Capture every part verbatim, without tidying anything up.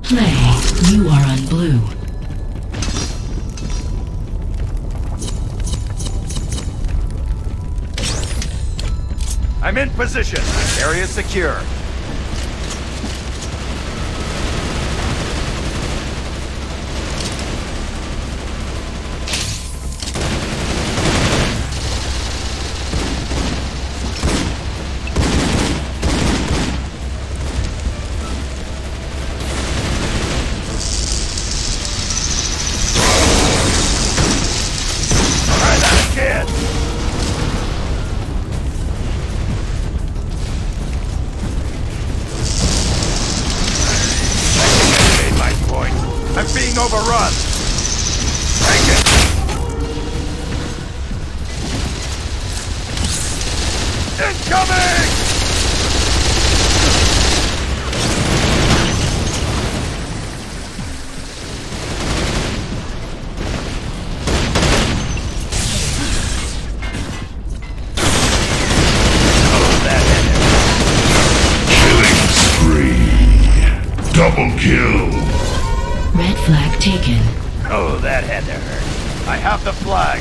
Play. You are on blue. I'm in position. Area secure. Overrun! Take it! Incoming! Oh, that Killing spree. Double kill. Red flag taken. Oh, that had to hurt. I have the flag.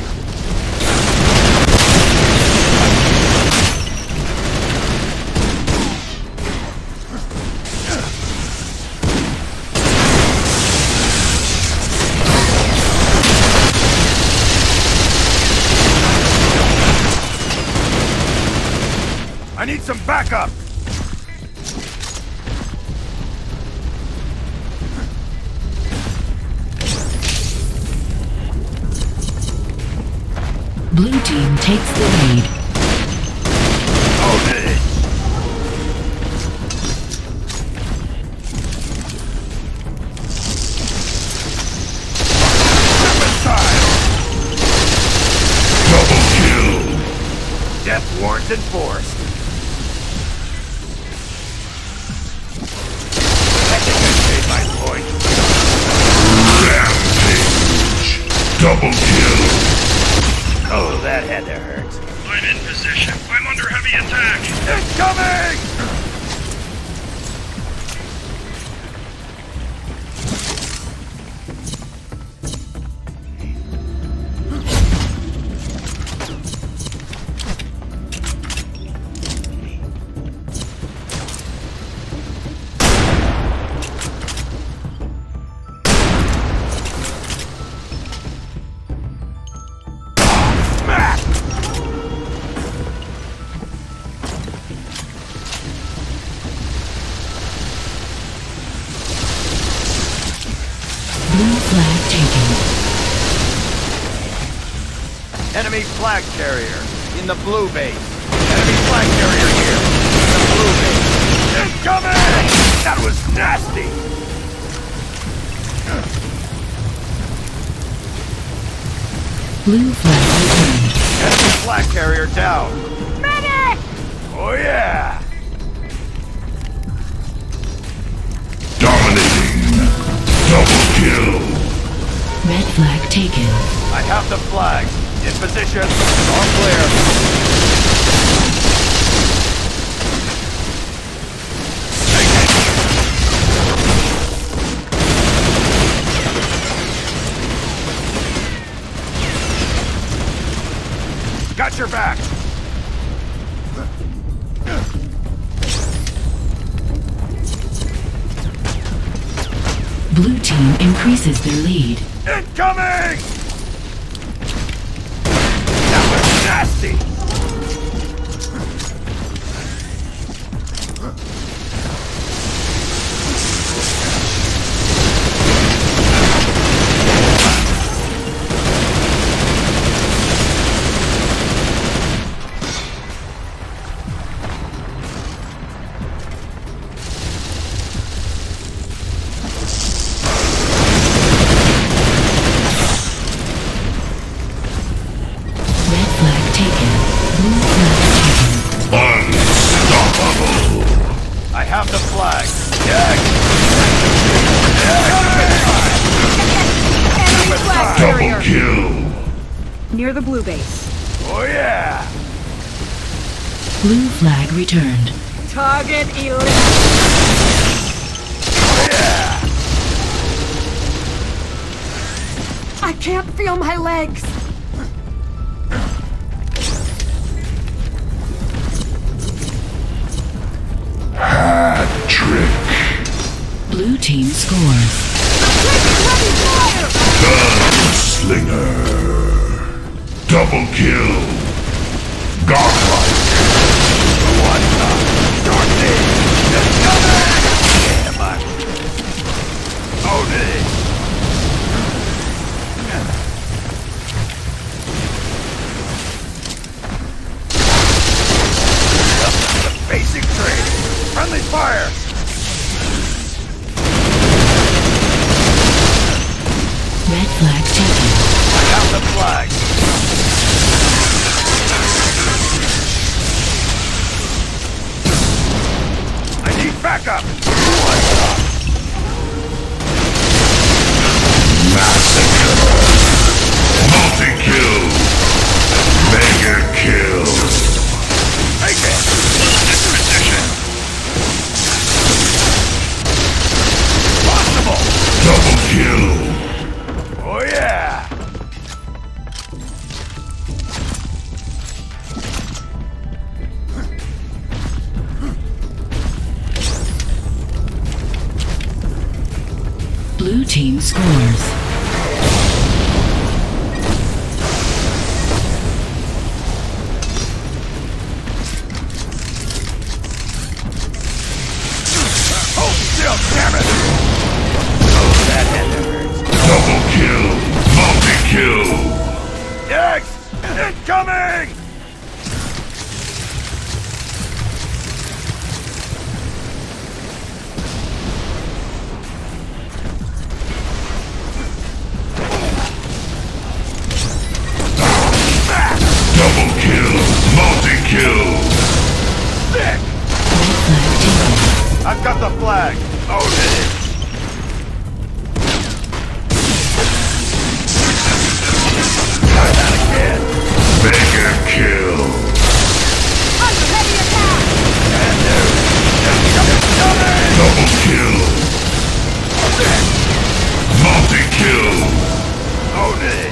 I need some backup. Blue team takes the lead. Hold it! Double kill! Death warrant enforced. I think I made my point. Rampage! Double kill! Oh, that had to hurt. I'm in position. I'm under heavy attack. Incoming! Flag taken. Enemy flag carrier in the blue base. Enemy flag carrier here in the blue base. Incoming! That was nasty! Blue flag returned. Enemy flag carrier down. Medic! Oh yeah! Dominating! Double kill! Red flag taken. I have the flag. In position. All clear. Got your back! Blue team increases their lead. Incoming! That was nasty! I have the flag. Yeah. Enemy flag Double carrier kill. near the blue base. Oh yeah. Blue flag returned. Target eliminated. Oh yeah. I can't feel my legs. Hat trick. Blue team scores. Gunslinger. Double kill. Godlike. What's up? Dorothy! It's coming! Yeah, man. Own it! The basic trade. Friendly fire! Red flag taken. I have the flag. I need backup. What's up? Massacre. Multi-kill. Mega kill. Take it. This position. Possible. Double kill. Oh yeah. Blue team scores. Hold still, damn it. Oh, that had to hurt. Double kill. Multi-kill. X! Incoming! Double kill. Multi-kill. Sick! Red flag taken. I've got the flag. Own it! Try that again. Mega kill. Under heavy attack. And do. Incoming! Double kill. Sick! Multi-kill. Own it!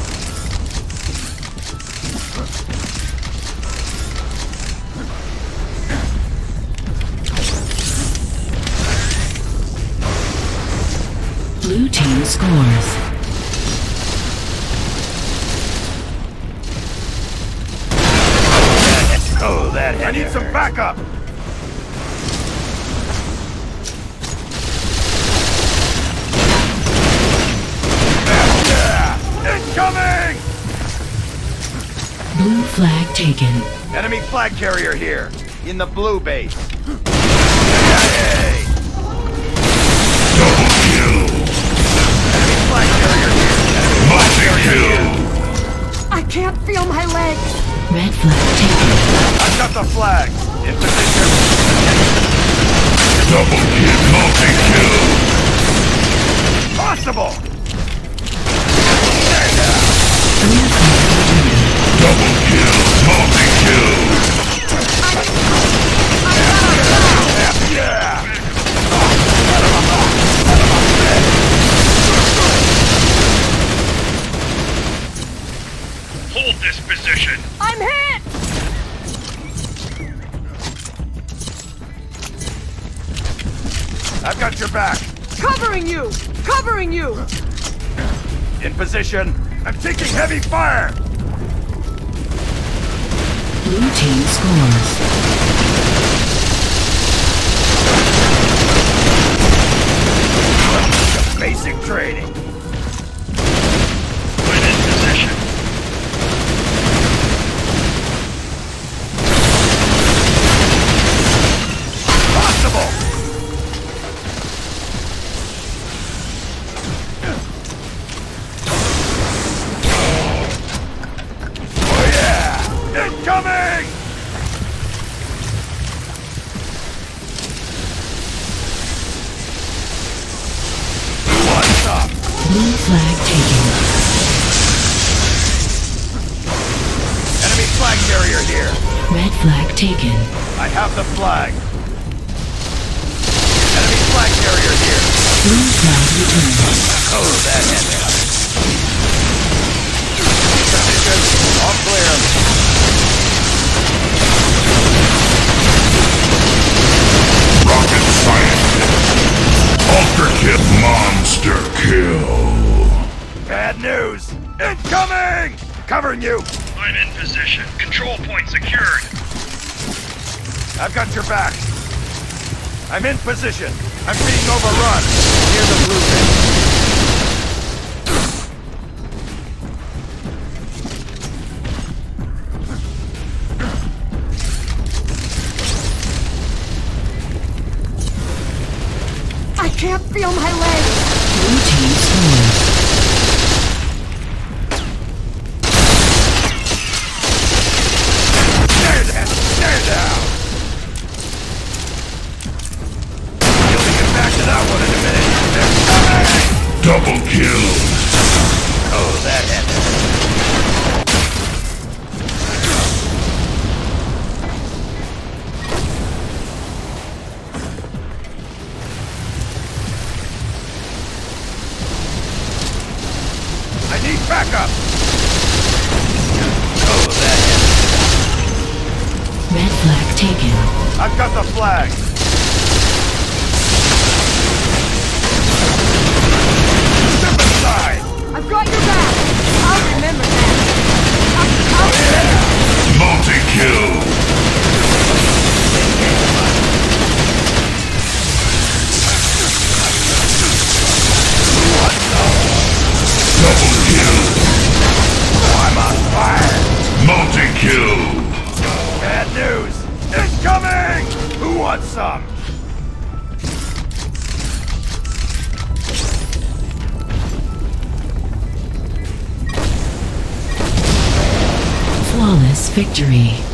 Blue team scores. Oh, that had I need some backup! Yeah! Incoming! Blue flag taken. Enemy flag carrier here, in the blue base. Yay! Double kill. Enemy flag carrier here. Enemy flag carrier here. Multi-kill. I can't feel my legs. Red flag taken. I've got the flag. In position. Double kill. Multi-kill. Possible! Blue flag returned. Double kill. Multi-kill. Yeah! Hold this position. I'm hit. I've got your back. Covering you. Covering you. In position. I'm taking heavy fire! Blue team scores. Basic training. When in position. Possible! Oh yeah! Incoming! What's up? Blue flag taken. Enemy flag carrier here. Red flag taken. I have the flag. Enemy flag carrier here. Blue flag returned. Oh, that had it. position. All clear. Rocket scientist. Ultra kill. Monster kill. Bad news. Incoming! Covering you. I'm in position. Control point secured. I've got your back. I'm in position. I'm being overrun. Near the blue base. I can't feel my legs. Blue team scores. Stay there! Stay down! You'll be getting back to that one in a minute. They're coming! Double kill. Oh, that happened. I need backup! Oh, that happened. Red flag taken. I've got the flag. Step aside! I've got your back. I'll remember that. I'll, I'll remember. Multi-kill. Double kill. I'm on fire! Multi-kill. Bad news! Incoming! Who wants some? Flawless victory.